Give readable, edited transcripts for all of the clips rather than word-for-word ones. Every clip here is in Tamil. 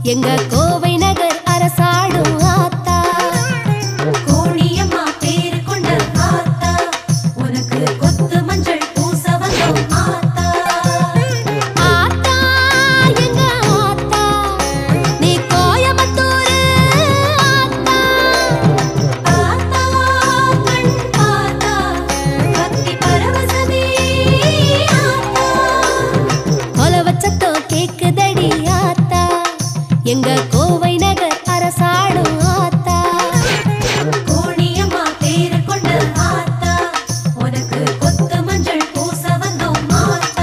எங்க கோவை நகர் அரசாடும் ஆத்தா. கோணியம்மா பேரு கொண்ட ஆத்தா, உனக்கு கொத்து மஞ்சள் பூச வந்தோம் ஆத்தா. ஆத்தா எங்க ஆத்தா, நீ கோயம்புத்தூர் ஆத்தா. ஆத்தா கண் ஆத்தா, பக்தி பரவசமே ஆத்தா. கொலவச்சத்தோ கேக்குதடி ஆத்தா, எங்க கோவை நகர் அரசாடும் ஆத்தா. கோணியம்மா பேரு கொண்ட ஆத்தா, உனக்கு கொத்து மஞ்சள் பூச வந்தோம் ஆத்தா.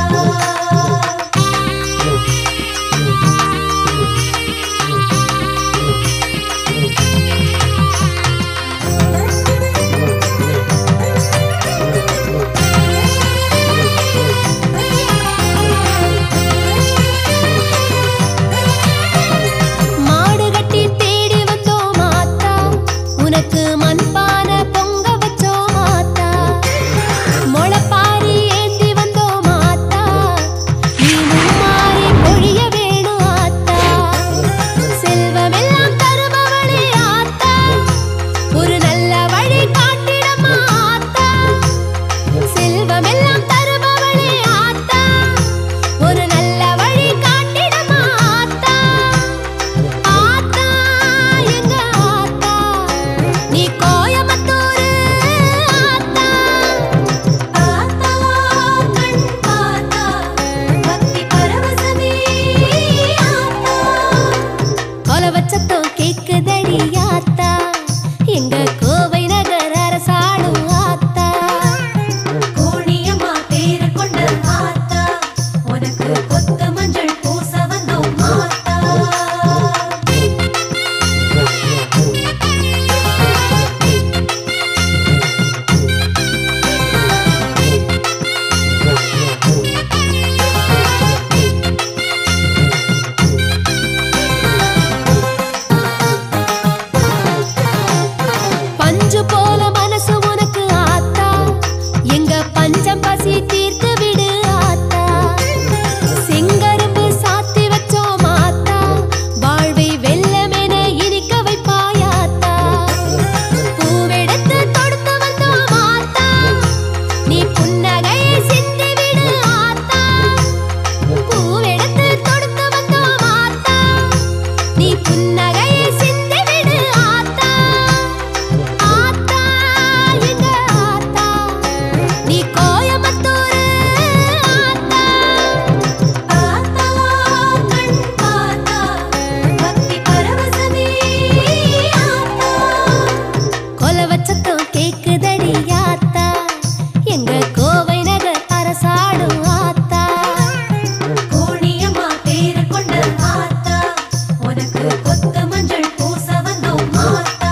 மாடு கட்டி தேடி வந்தோம் ஆத்தா, உனக்கு மண்பான பொங்க வச்சோம் ஆத்தா. முளைப்பாரி ஏந்தி வந்தோம் ஆத்தா, நீ மும்மாரி பொழிய வேணும் ஆத்தா. செல்வமெல்லாம் தருபவளே ஆத்தா, ஒரு நல்ல வழி காட்டிடமா ஆத்தா. செல்வமெல்லாம் தருபவளே ஆத்தா, ஒரு நல்ல வழி காட்டிடமா ஆத்தா. ஆத்தா எங்க ஆத்தா, நீ கோயம்புத்தூர் ஆத்தா. ஆத்தா கண் ஆத்தா, பக்தி பரவசமே ஆத்தா. கொலவச்சத்தோ கேக்குதடி ஆத்தா, எங்க கோவை நகர் அரசாடும் ஆத்தா. கோணியம்மா பேரு கொண்ட ஆத்தா, உனக்கு கொத்து மஞ்சள் பூச வந்தோம் ஆத்தா. பஞ்சு போல மனசு உனக்கு ஆத்தா, எங்க பஞ்சம் பசி தீர்த்து விடு ஆத்தா. செங்கரும்பு சாத்தி வச்சோம் ஆத்தா, வாழ்வை வெல்லமென இனிக்க வைப்பாயாத்தா. பூவெடுத்து தொடுத்து வந்தோம் ஆத்தா, நீ புன்னகையை சிந்தி விடு ஆத்தா. பூவெடுத்து தொடுத்து வந்தோம் ஆத்தா, நீ புன்னகையை சிந்தி விடு ஆத்தா. ஆத்தா எங்க ஆத்தா, நீ கோயம்புத்தூர் ஆத்தா. ஆத்தா கண் ஆத்தா, பக்தி பரவசமே ஆத்தா. கொலவச்சத்தோ கேக்குதடி ஆத்தா, எங்க கோவை நகர் அரசாடும் ஆத்தா. கோணியம்மா பேரு கொண்ட ஆத்தா, உனக்கு கொத்து மஞ்சள் பூச வந்தோம் ஆத்தா.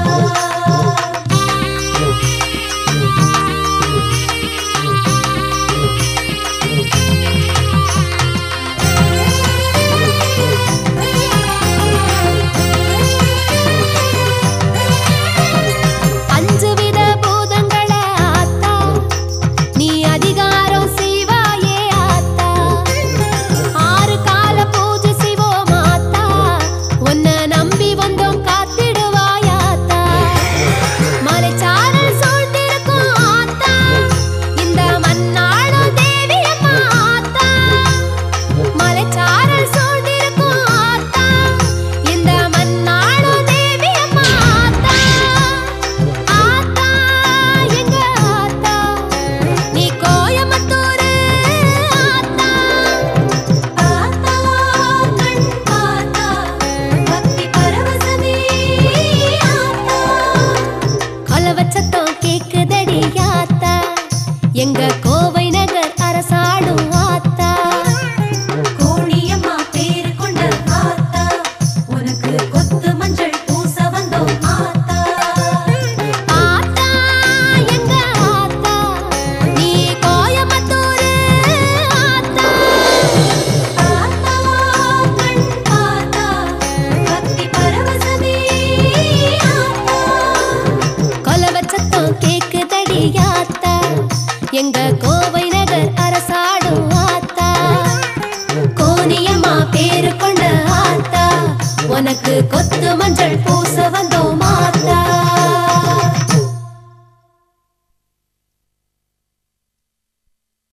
அஞ்சு வித பூதங்கள ஆத்தா, நீ அதிகாரம் செய்வாயே ஆத்தா. ஆறு கால பூஜை செய்வோம் ஆத்தா, உன்னை நம்பி வந்தோம் காத்திடுவாயாத்தா. மலைச்சாரல் சூழ்ந்திருக்கும் ஆத்தா, இந்த மண்ணாளும் தேவியம்மா ஆத்தா. மலைச்சாரல் சூழ்ந்திருக்கும் ஆத்தா, இந்த மண்ணாளும் தேவியம்மா ஆத்தா. ஆத்தா எங்க ஆத்தா, நீ கோயம்புத்தூர் ஆத்தா. ஆத்தா கண் ஆத்தா, பக்தி பரவசமே ஆத்தா. கொலவச்சத்தோ கேக்குதடி ஆத்தா, எங்க கோவை நகர் அரசாடும் ஆத்தா. கோணியம்மா பேரு கொண்ட ஆத்தா, உனக்கு கொத்து மஞ்சள் பூச வந்தோம் ஆத்தா. ஆத்தா எங்க ஆத்தா, நீ கோயம்புத்தூர் ஆத்தா. ஆத்தா கண் ஆத்தா, பக்தி பரவசமே ஆத்தா. கொலவச்சத்தோ கேக்குதடி ஆத்தா, எங்க கோவை நகர் அரசாடும் ஆத்தா. கோணியம்மா பேரு கொண்ட ஆத்தா, உனக்கு கொத்து மஞ்சள் பூச